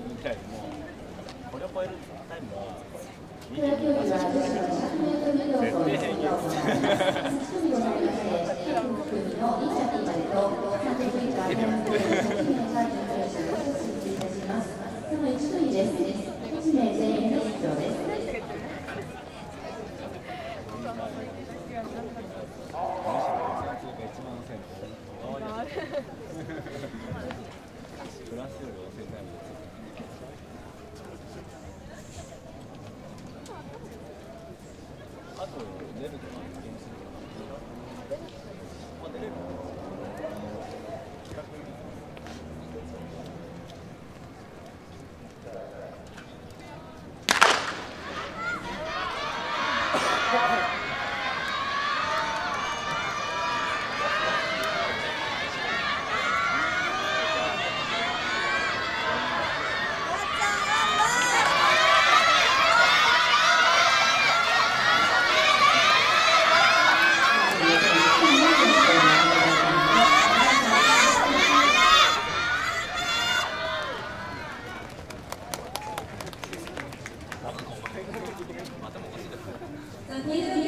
ぐらいでもこれを超えるタイムはプロ競技は女子100mリレーを絶対平気組の2着までと3着以下の1名が準決勝を進出いたします。その1組です。1名全員の出場です。 プラスより旺盛タイムです。あと出るとかゲームするとか。出れる。企画。 またおかしいです。